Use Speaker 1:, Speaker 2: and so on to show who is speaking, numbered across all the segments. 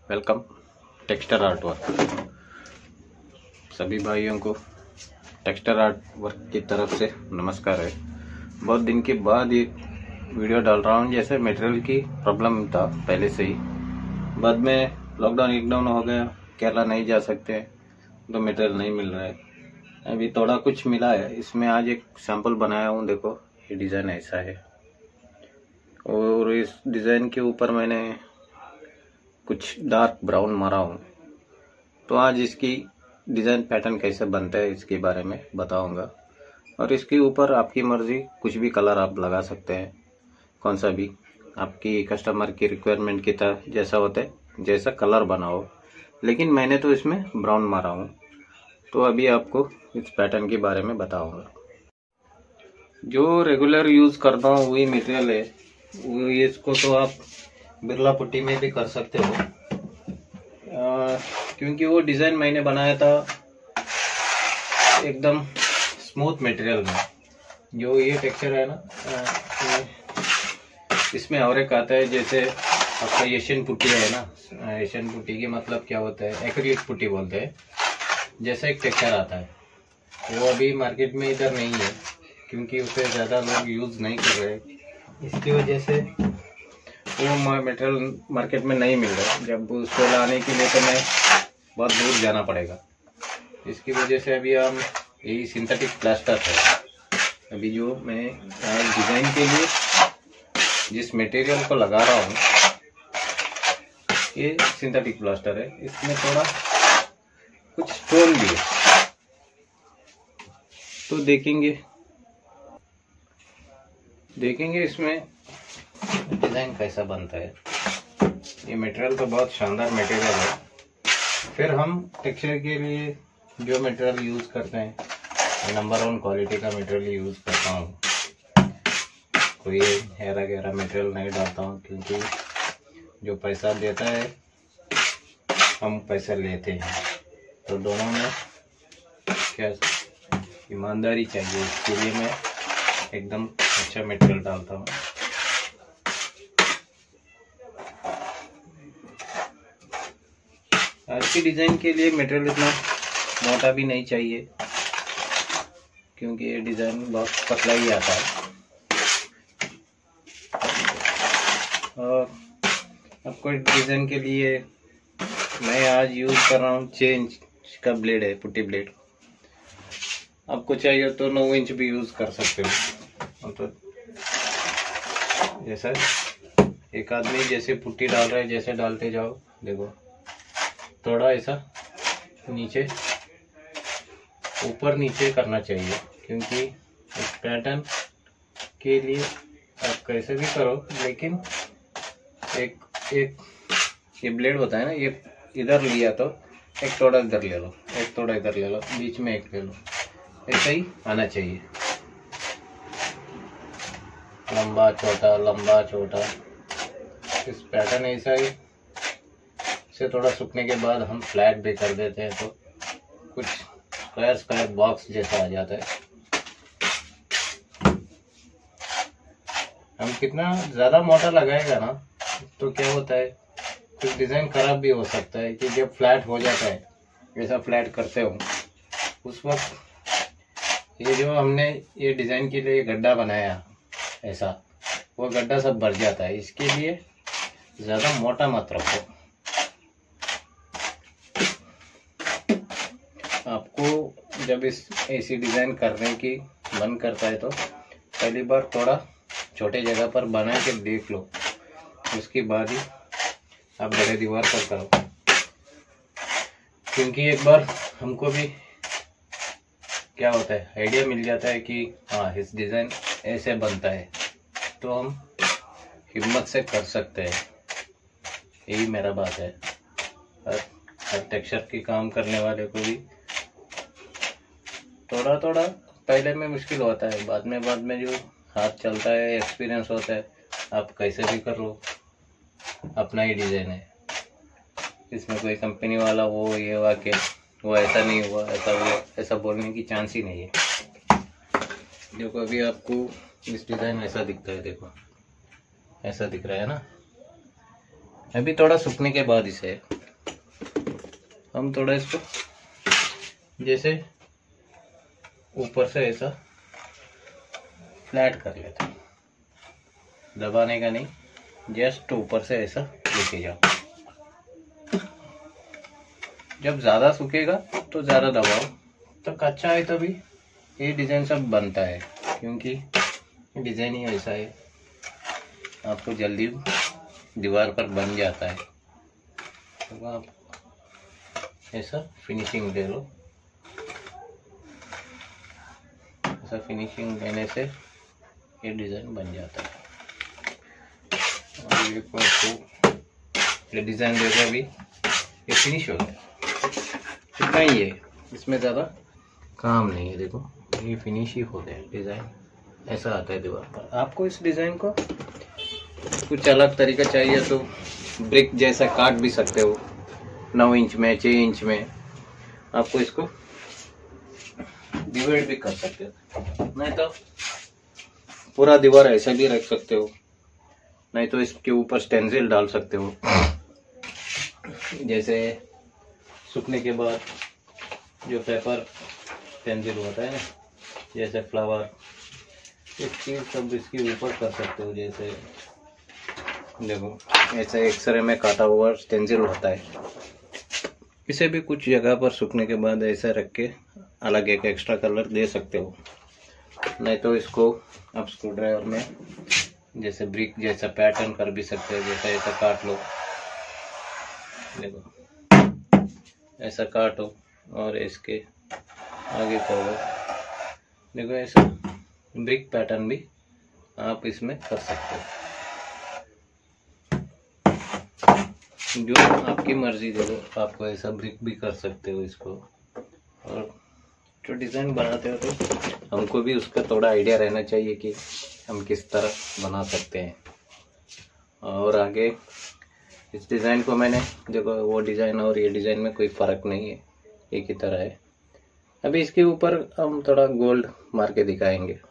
Speaker 1: Welcome texture art work. सभी भाइयों को टेक्सचर आर्ट वर्क की तरफ से नमस्कार है। बहुत दिन के बाद ये वीडियो डाल रहा हूँ। जैसे मटेरियल की प्रॉब्लम था पहले से ही, बाद में लॉकडाउन हो गया, केरला नहीं जा सकते तो मटेरियल नहीं मिल रहा है। अभी थोड़ा कुछ मिला है, इसमें आज एक सैंपल बनाया हूँ। देखो ये डिज़ाइन ऐसा है और इस डिज़ाइन के ऊपर मैंने कुछ डार्क ब्राउन मारा हूँ। तो आज इसकी डिज़ाइन पैटर्न कैसे बनता है इसके बारे में बताऊंगा। और इसके ऊपर आपकी मर्ज़ी कुछ भी कलर आप लगा सकते हैं, कौन सा भी आपकी कस्टमर की रिक्वायरमेंट की तरह जैसा होता है जैसा कलर बनाओ। लेकिन मैंने तो इसमें ब्राउन मारा हूँ। तो अभी आपको इस पैटर्न के बारे में बताऊंगा। जो रेगुलर यूज़ करता हूँ वही मटेरियल है, वो इसको तो आप बिरला पुट्टी में भी कर सकते हो। क्योंकि वो डिज़ाइन मैंने बनाया था एकदम स्मूथ मटेरियल में। जो ये टेक्सचर है ना, इसमें और एक आता है। जैसे आपका एशियन पुट्टी है ना, एशियन पुट्टी की मतलब क्या होता है, एक्रिलिक पुट्टी बोलते हैं। जैसा एक टेक्सचर आता है वो अभी मार्केट में इधर नहीं है, क्योंकि उसे ज़्यादा लोग यूज़ नहीं कर रहे। इसकी वजह से वो मटेरियल मार्केट में नहीं मिल रहा। जब उसको लाने के लिए तो मैं बहुत दूर जाना पड़ेगा। इसकी वजह से अभी हम यही सिंथेटिक प्लास्टर है। अभी जो मैं डिज़ाइन के लिए जिस मटेरियल को लगा रहा हूँ ये सिंथेटिक प्लास्टर है। इसमें थोड़ा कुछ स्टोन भी है, तो देखेंगे इसमें डिज़ाइन कैसा बनता है। ये मटेरियल तो बहुत शानदार मटेरियल है। फिर हम टेक्सचर के लिए जो मटेरियल यूज़ करते हैं नंबर 1 क्वालिटी का मटेरियल यूज़ करता हूँ। कोई हेरा गहरा मटेरियल नहीं डालता हूँ, क्योंकि जो पैसा देता है हम पैसा लेते हैं, तो दोनों में क्या ईमानदारी चाहिए। इसके लिए मैं एकदम अच्छा मटेरियल डालता हूँ। आज की डिज़ाइन के लिए मटेरियल इतना मोटा भी नहीं चाहिए, क्योंकि ये डिज़ाइन बहुत पतला ही आता है। और आपको डिज़ाइन के लिए मैं आज यूज़ कर रहा हूँ चेंज का ब्लेड है, पुट्टी ब्लेड। आपको चाहिए तो 9 इंच भी यूज़ कर सकते हो। तो जैसा एक आदमी जैसे पुट्टी डाल रहा है, जैसे डालते जाओ। देखो थोड़ा ऐसा नीचे ऊपर नीचे करना चाहिए, क्योंकि इस पैटर्न के लिए आप कैसे भी करो, लेकिन एक ये ब्लेड होता है ना, ये इधर लिया तो एक थोड़ा इधर ले लो, एक थोड़ा इधर ले लो, बीच में एक ले लो। ऐसा ही आना चाहिए, लंबा छोटा। इस पैटर्न ऐसा ही से थोड़ा सूखने के बाद हम फ्लैट भी कर देते हैं, तो कुछ स्क्वायर बॉक्स जैसा आ जाता है। हम कितना ज़्यादा मोटा लगाएगा ना, तो क्या होता है कुछ डिज़ाइन खराब भी हो सकता है। कि जब फ्लैट हो जाता है, ऐसा फ्लैट करते हो, उस वक्त ये जो हमने ये डिज़ाइन के लिए गड्ढा बनाया ऐसा, वो गड्ढा सब भर जाता है। इसके लिए ज़्यादा मोटा मत रखो। आपको जब इस ऐसी डिज़ाइन करने की मन करता है तो पहली बार थोड़ा छोटे जगह पर बना के देख लो, उसके बाद ही आप बड़े दीवार पर करो। क्योंकि एक बार हमको भी क्या होता है, आइडिया मिल जाता है कि हाँ इस डिज़ाइन ऐसे बनता है, तो हम हिम्मत से कर सकते हैं। यही मेरा बात है। हर टेक्सचर की काम करने वाले को भी थोड़ा पहले में मुश्किल होता है, बाद में जो हाथ चलता है, एक्सपीरियंस होता है, आप कैसे भी कर लो। अपना ही डिज़ाइन है, इसमें कोई कंपनी वाला वो ये हुआ कि वो ऐसा नहीं हुआ, ऐसा हुआ, ऐसा बोलने की चांस ही नहीं है। देखो अभी आपको इस डिज़ाइन ऐसा दिखता है, देखो ऐसा दिख रहा है ना। अभी थोड़ा सूखने के बाद इसे हम थोड़ा इसको जैसे ऊपर से ऐसा फ्लैट कर लेते हैं, दबाने का नहीं, जस्ट ऊपर से ऐसा लेके जाओ। जब ज़्यादा सूखेगा तो ज़्यादा दबाओ, तो कच्चा है तभी ये डिज़ाइन सब बनता है, क्योंकि डिज़ाइन ही ऐसा है, आपको जल्दी दीवार पर बन जाता है। तो आप ऐसा फिनिशिंग दे लो, ऐसा फिनिशिंग देने से ये डिज़ाइन बन जाता है। और ये डिज़ाइन देखो अभी ये फिनिश हो गया, इतना ही है, इसमें ज़्यादा काम नहीं है। देखो ये फिनिश ही हो गया, डिज़ाइन ऐसा आता है दीवार पर। आपको इस डिज़ाइन को कुछ अलग तरीका चाहिए तो ब्रिक जैसा काट भी सकते हो, 9 इंच में, 6 इंच में। आपको इसको डिवाइड भी कर सकते हो, नहीं तो पूरा दीवार ऐसा भी रख सकते हो, नहीं तो इसके ऊपर स्टेंसिल डाल सकते हो। जैसे सूखने के बाद जो पेपर स्टेंसिल होता है ना, जैसे फ्लावर, इसकी सब इसके ऊपर कर सकते हो। जैसे देखो ऐसे एक्सरे में काटा हुआ स्टेंसिल होता है, इसे भी कुछ जगह पर सूखने के बाद ऐसा रख के अलग एक एक्स्ट्रा कलर दे सकते हो। नहीं तो इसको आप स्क्रू ड्राइवर में जैसे ब्रिक जैसा पैटर्न कर भी सकते हो। जैसा ऐसा काट लो, देखो ऐसा काटो और इसके आगे करो, देखो ऐसा ब्रिक पैटर्न भी आप इसमें कर सकते हो। जो आपकी मर्जी, देखो आपको ऐसा ब्रिक भी कर सकते हो इसको। और जो डिज़ाइन बनाते हो तो हमको भी उसका थोड़ा आइडिया रहना चाहिए कि हम किस तरह बना सकते हैं। और आगे इस डिज़ाइन को मैंने, देखो वो डिज़ाइन और ये डिज़ाइन में कोई फ़र्क नहीं है, एक ही तरह है। अभी इसके ऊपर हम थोड़ा गोल्ड मार के दिखाएंगे।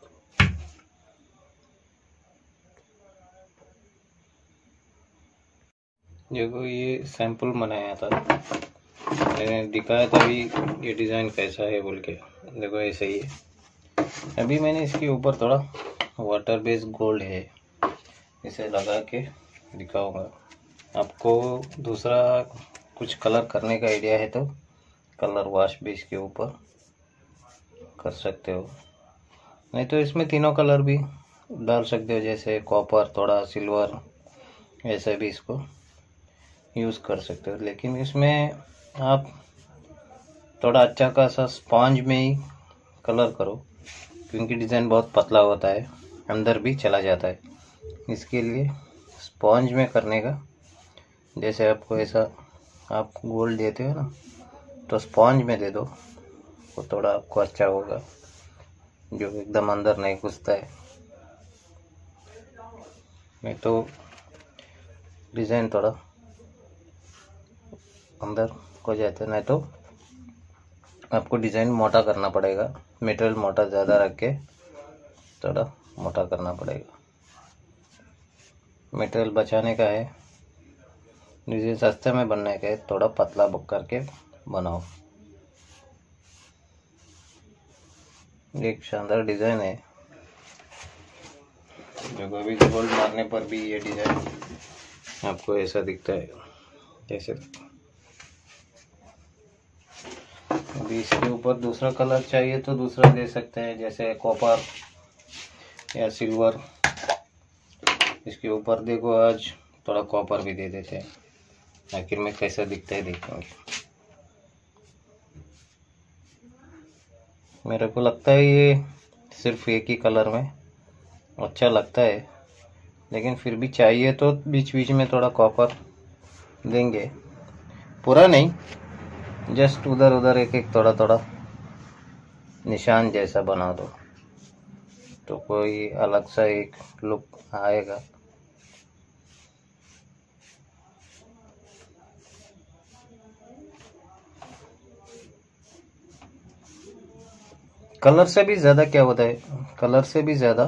Speaker 1: देखो ये सैंपल बनाया था, मैंने दिखाया था अभी ये डिज़ाइन कैसा है बोल के। देखो ऐसा ही है। अभी मैंने इसके ऊपर थोड़ा वाटर बेस्ड गोल्ड है, इसे लगा के दिखाऊंगा। आपको दूसरा कुछ कलर करने का आइडिया है तो कलर वॉश भी इसके ऊपर कर सकते हो, नहीं तो इसमें तीनों कलर भी डाल सकते हो, जैसे कॉपर, थोड़ा सिल्वर, ऐसे भी इसको यूज़ कर सकते हो। लेकिन इसमें आप थोड़ा अच्छा खासा स्पॉन्ज में ही कलर करो, क्योंकि डिज़ाइन बहुत पतला होता है, अंदर भी चला जाता है। इसके लिए स्पॉन्ज में करने का, जैसे आपको ऐसा आप गोल्ड देते हो ना, तो स्पॉन्ज में दे दो, वो थोड़ा आपको अच्छा होगा, जो एकदम अंदर नहीं घुसता है। नहीं तो डिज़ाइन थोड़ा अंदर हो जाता है, नहीं तो आपको डिज़ाइन मोटा करना पड़ेगा, मटेरियल मोटा ज़्यादा रख के थोड़ा मोटा करना पड़ेगा। मटेरियल बचाने का है, डिज़ाइन सस्ते में बनने का है, थोड़ा पतला करके बनाओ। एक शानदार डिज़ाइन है, जो अभी गोल्ड मारने पर भी ये डिज़ाइन आपको ऐसा दिखता है। जैसे अभी इसके ऊपर दूसरा कलर चाहिए तो दूसरा दे सकते हैं, जैसे कॉपर या सिल्वर। इसके ऊपर देखो आज थोड़ा कॉपर भी दे देते हैं, आखिर में कैसा दिखता है देखेंगे। मेरे को लगता है ये सिर्फ एक ही कलर में अच्छा लगता है, लेकिन फिर भी चाहिए तो बीच बीच में थोड़ा कॉपर देंगे, पूरा नहीं, जस्ट उधर उधर एक एक थोड़ा थोड़ा निशान जैसा बना दो, तो कोई अलग सा एक लुक आएगा। कलर से भी ज़्यादा क्या होता है, कलर से भी ज़्यादा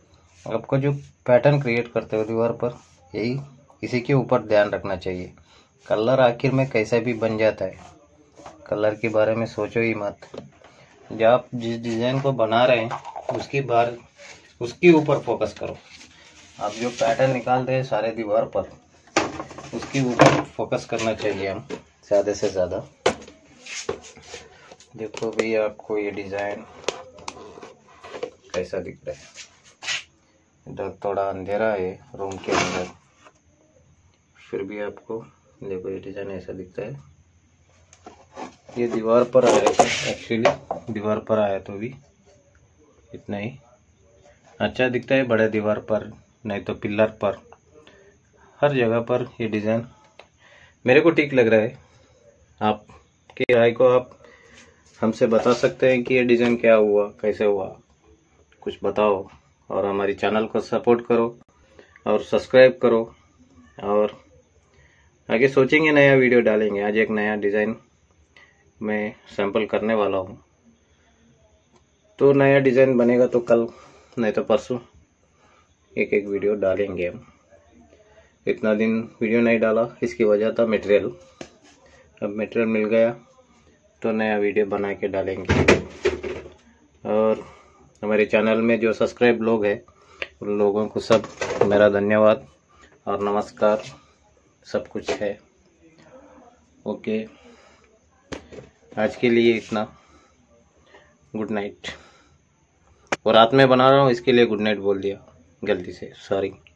Speaker 1: आपको जो पैटर्न क्रिएट करते हो दीवार पर, यही इसी के ऊपर ध्यान रखना चाहिए। कलर आखिर में कैसा भी बन जाता है, कलर के बारे में सोचो ही मत। जब आप जिस डिज़ाइन को बना रहे हैं उसके ऊपर फोकस करो। आप जो पैटर्न निकालते हैं सारे दीवार पर, उसके ऊपर फोकस करना चाहिए हम ज़्यादा से ज़्यादा। देखो भाई, आपको ये डिज़ाइन कैसा दिख रहा है। इधर थोड़ा अंधेरा है रूम के अंदर, फिर भी आपको देखो ये डिज़ाइन ऐसा दिखता है। ये दीवार पर आया था, एक्चुअली दीवार पर आया तो भी इतना ही अच्छा दिखता है। बड़े दीवार पर नहीं तो पिलर पर, हर जगह पर ये डिज़ाइन मेरे को ठीक लग रहा है। आपकी राय को आप हमसे बता सकते हैं कि ये डिज़ाइन क्या हुआ, कैसे हुआ, कुछ बताओ। और हमारी चैनल को सपोर्ट करो और सब्सक्राइब करो। और आगे सोचेंगे, नया वीडियो डालेंगे। आज एक नया डिज़ाइन मैं सैंपल करने वाला हूँ, तो नया डिज़ाइन बनेगा तो कल नहीं तो परसों एक वीडियो डालेंगे हम। इतना दिन वीडियो नहीं डाला, इसकी वजह था मटेरियल। अब मटेरियल मिल गया तो नया वीडियो बना के डालेंगे। और हमारे चैनल में जो सब्सक्राइब लोग हैं उन लोगों को सब मेरा धन्यवाद और नमस्कार, सब कुछ है। ओके, आज के लिए इतना। Good night. और रात में बना रहा हूँ इसके लिए गुड नाइट बोल दिया गलती से, सॉरी।